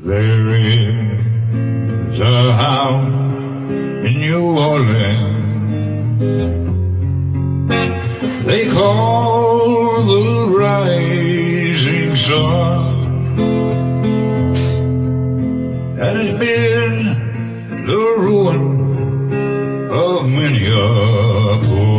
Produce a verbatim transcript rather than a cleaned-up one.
There is a house in New Orleans they call the Rising Sun, that has been the ruin of many a poor